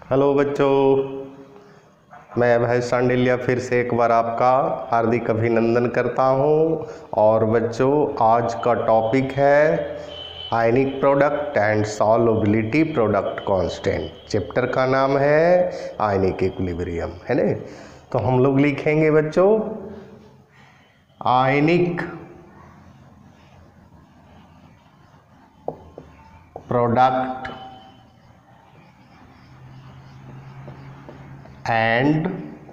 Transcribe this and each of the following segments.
Hello बच्चों, मैं अभय सांडिल्या फिर से एक बार आपका हार्दिक अभिनंदन करता हूं। और बच्चों, आज का टॉपिक है ionic product and solubility product constant. Chapter का नाम है आयनिक इक्विलिब्रियम, है ना। तो हम लोग लिखेंगे बच्चों ionic product and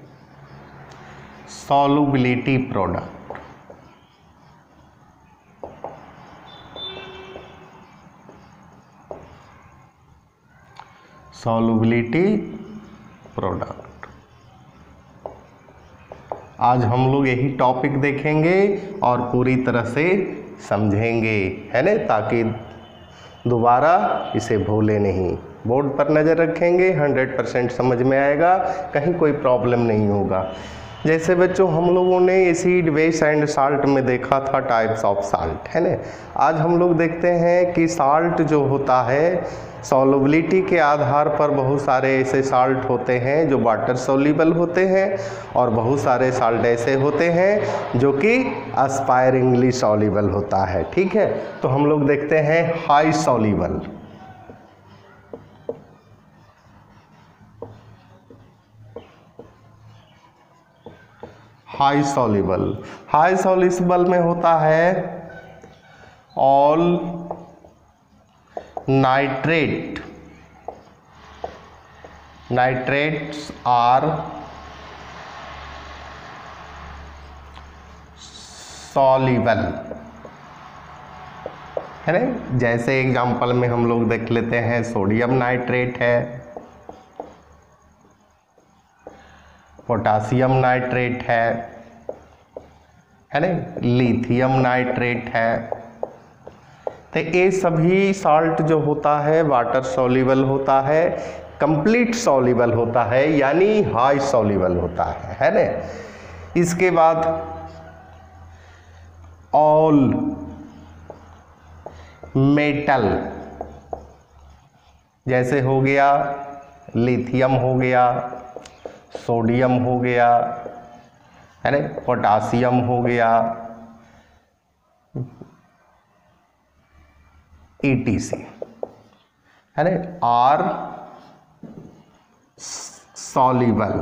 solubility product। solubility product आज हम लोग यही टॉपिक देखेंगे और पूरी तरह से समझेंगे, है ना, ताकि दोबारा इसे भूले नहीं। बोर्ड पर नज़र रखेंगे, 100% समझ में आएगा, कहीं कोई प्रॉब्लम नहीं होगा। जैसे बच्चों हम लोगों ने एसिड, बेस एंड साल्ट में देखा था टाइप्स ऑफ साल्ट, है ना। आज हम लोग देखते हैं कि साल्ट जो होता है सॉल्युबिलिटी के आधार पर बहुत सारे ऐसे साल्ट होते हैं जो वाटर सॉल्युबल होते हैं, और बहुत सारे साल्ट ऐसे होते हैं जो कि एस्पायरिंगली सॉल्युबल होता है। ठीक है, तो हम लोग देखते हैं हाई सॉल्युबल। हाई सॉल्युबल में होता है ऑल नाइट्रेट्स आर सॉल्युबल, है ना। जैसे एग्जांपल में हम लोग देख लेते हैं सोडियम नाइट्रेट है, पोटासियम नाइट्रेट है ना, लिथियम नाइट्रेट है। तो ये सभी साल्ट जो होता है वाटर सॉल्युबल होता है, कंप्लीट सॉल्युबल होता है, यानी हाई सॉल्युबल होता है ना। इसके बाद ऑल मेटल, जैसे हो गया लिथियम हो गया, सोडियम हो गया, है ना, पोटासियम हो गया, ETC, है ना, आर सॉल्युबल।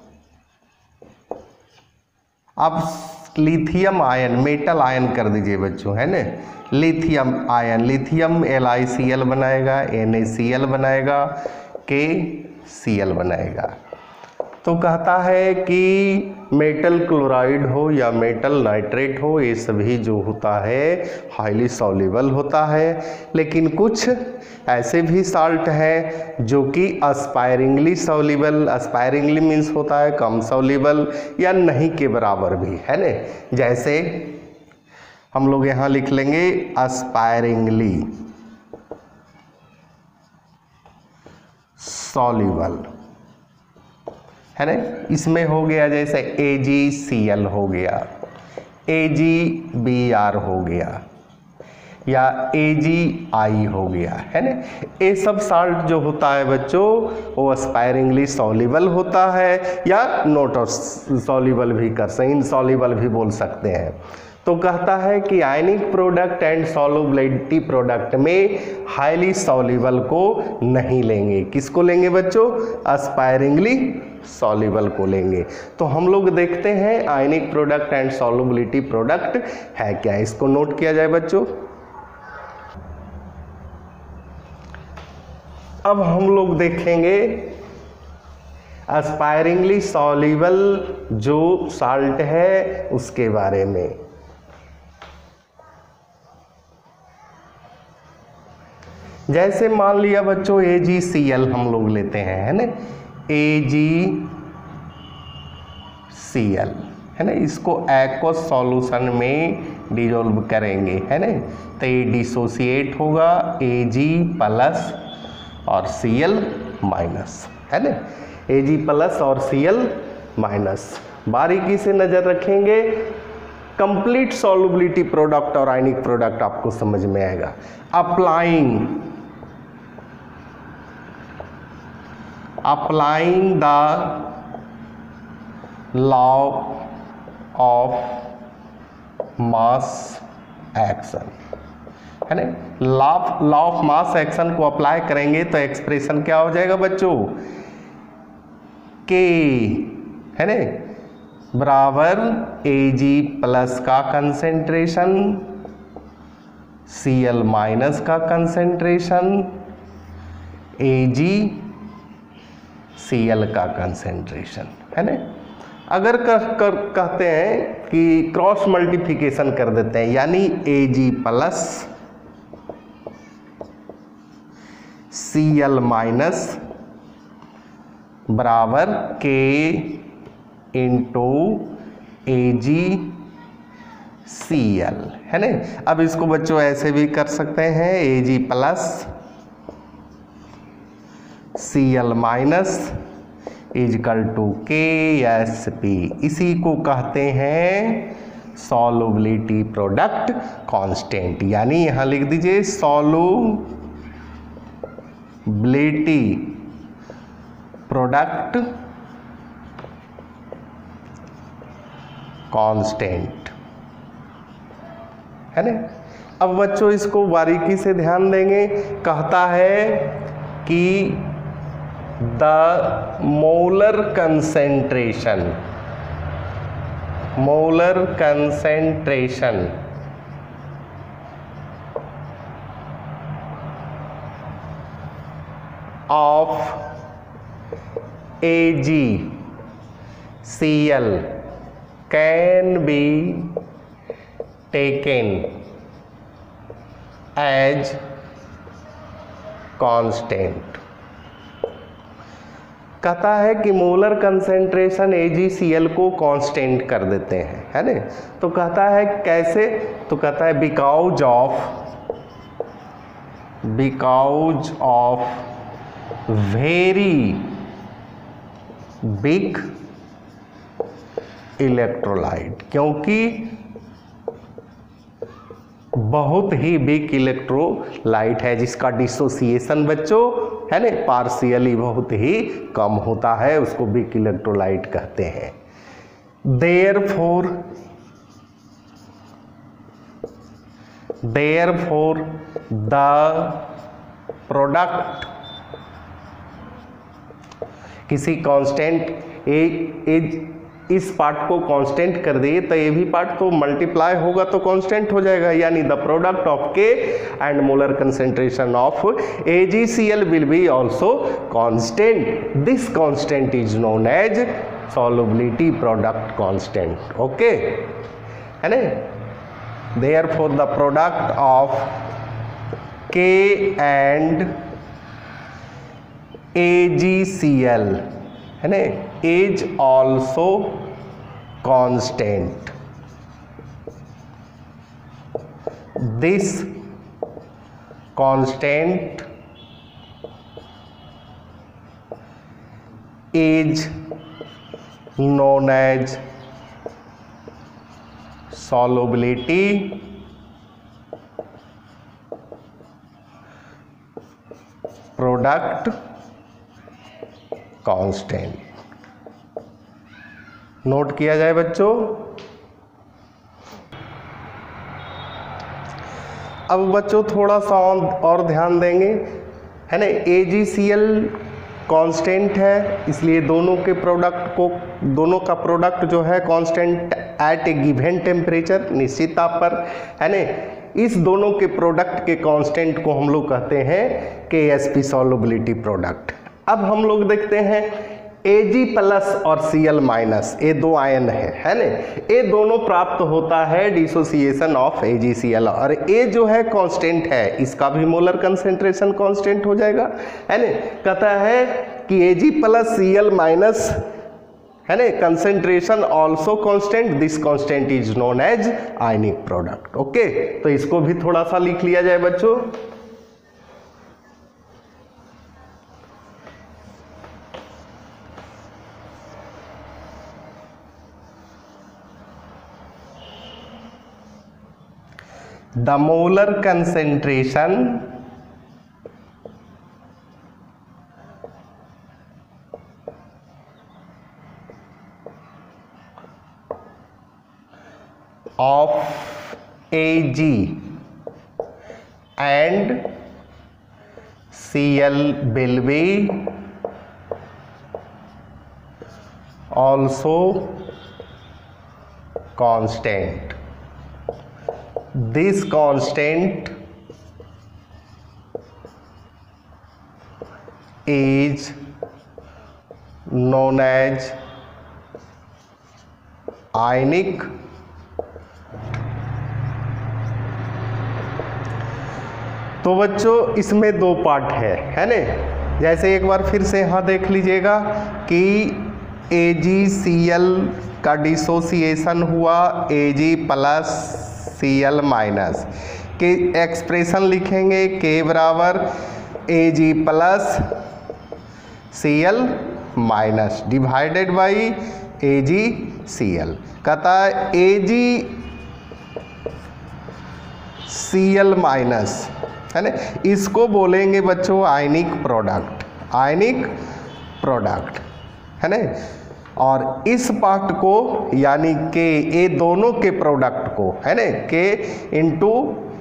अब लिथियम आयन, मेटल आयन कर दीजिए बच्चों, है ना। लिथियम आयन, लिथियम LiCl बनाएगा, NaCl बनाएगा, KCl बनाएगा। तो कहता है कि मेटल क्लोराइड हो या मेटल नाइट्रेट हो, ये सभी जो होता है हाईली सॉल्युबल होता है। लेकिन कुछ ऐसे भी साल्ट हैं जो कि एस्पायरिंगली सॉल्युबल, एस्पायरिंगली मीन्स होता है कम सॉल्युबल या नहीं के बराबर भी, है ना। जैसे हम लोग यहाँ लिख लेंगे एस्पायरिंगली सॉल्युबल, है ना। इसमें हो गया जैसे AgCl हो गया, AgBr हो गया, या AgI हो गया, है ना। ये सब साल्ट जो होता है बच्चों वो एस्पायरिंगली सॉल्युबल होता है, या नॉट सॉल्युबल भी कर सकते, इनसॉल्युबल भी बोल सकते हैं। तो कहता है कि ionic product and solubility product में हाईली सॉल्युबल को नहीं लेंगे। किसको लेंगे बच्चों? एस्पायरिंगली सॉल्युबल को लेंगे। तो हम लोग देखते हैं ionic product and solubility product है क्या, इसको नोट किया जाए बच्चों। अब हम लोग देखेंगे एस्पायरिंगली सॉल्युबल जो साल्ट है उसके बारे में। जैसे मान लिया बच्चों AgCl हम लोग लेते हैं, है ना, AgCl, है ना। इसको एक्वस सॉल्यूशन में डिसॉल्व करेंगे, है ना। तो ये डिसोसिएट होगा Ag प्लस और Cl माइनस, है ना, Ag प्लस और Cl माइनस। बारीकी से नज़र रखेंगे, कंप्लीट सॉल्युबिलिटी प्रोडक्ट और आयनिक प्रोडक्ट आपको समझ में आएगा। Applying applying the law of mass action, है ना। लॉ ऑफ मास एक्शन को अप्लाई करेंगे तो एक्सप्रेशन क्या हो जाएगा बच्चों, के, है ना, बराबर Ag प्लस का कंसेंट्रेशन Cl माइनस का कंसेंट्रेशन Ag Cl का कंसेंट्रेशन, है ना। अगर कहते हैं कि क्रॉस मल्टीप्लिकेशन कर देते हैं, यानी Ag प्लस Cl माइनस बराबर K इंटू Ag Cl, है ना। अब इसको बच्चों ऐसे भी कर सकते हैं, Ag plus Cl minus equal to KSP, इसी को कहते हैं सॉल्युबिलिटी प्रोडक्ट कांस्टेंट, यानी यहां लिख दीजिए सॉल्युबिलिटी प्रोडक्ट कांस्टेंट, है ना। अब बच्चों इसको बारीकी से ध्यान देंगे, कहता है कि the molar concentration of AgCl can be taken as constant. कहता है कि मोलर कंसेंट्रेशन AgCl को कांस्टेंट कर देते हैं, है ना। तो कहता है कैसे, तो कहता है because of very big electrolyte, क्योंकि बहुत ही बिग इलेक्ट्रोलाइट है जिसका डिसोसिएशन बच्चों, है ना, पार्शियली बहुत ही कम होता है, उसको बिग इलेक्ट्रोलाइट कहते हैं। देयरफॉर द प्रोडक्ट, किसी कांस्टेंट इस पार्ट को कांस्टेंट कर दिए तो ये भी पार्ट तो मल्टीप्लाई होगा तो कांस्टेंट हो जाएगा, यानी the product of K and molar concentration of AgCl will be also constant. This constant is known as solubility product constant, okay, है ना। Therefore the product of K and AgCl, है ना, is also constant. This constant is known as solubility product constant. Note किया जाए बच्चों। अब बच्चों थोड़ा सा और ध्यान देंगे, है ना। AgCl कांस्टेंट है, इसलिए दोनों का प्रोडक्ट जो है constant at a given temperature, निश्चित ताप पर, है ना। इस दोनों के प्रोडक्ट के कांस्टेंट को हम लोग कहते हैं KSP सॉल्युबिलिटी प्रोडक्ट। अब हम लोग देखते हैं Ag प्लस और Cl माइनस, ये दो आयन है ना, ये दोनों प्राप्त होता है डिसोसिएशन ऑफ AgCl, और ये जो है कांस्टेंट है, इसका भी मोलर कंसेंट्रेशन कांस्टेंट हो जाएगा, है ना। कहता है कि Ag प्लस Cl माइनस, है ना, concentration also constant, this constant is known as ionic product, okay. तो इसको भी थोड़ा सा लिख लिया जाए बच्चों। The molar concentration of Ag and Cl will be also constant. This constant is known as ionic तो बच्चों इसमें दो पार्ट है ना। जैसे एक बार फिर से यहाँ देख लीजिएगा कि AgCl का डिसोसिएशन हुआ Ag प्लस Cl माइनस के एक्सप्रेशन लिखेंगे K बराबर Ag plus Cl minus divided by AgCl। कहता है AgCl माइनस है ना, इसको बोलेंगे बच्चों आयनिक प्रोडक्ट, आयनिक प्रोडक्ट है ना। और इस पार्ट को यानी के ये दोनों के प्रोडक्ट को है ना के इंटू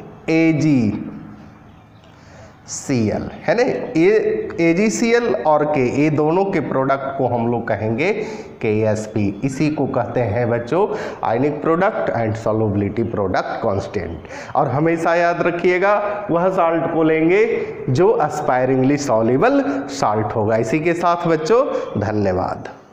AgCl है ना, ये AgCl और के ये दोनों के प्रोडक्ट को हम लोग कहेंगे KSP। इसी को कहते हैं बच्चों ionic product and solubility product constant. और हमेशा याद रखिएगा वह साल्ट को लेंगे जो एस्पायरिंगली सॉल्युबल साल्ट होगा। इसी के साथ बच्चों धन्यवाद।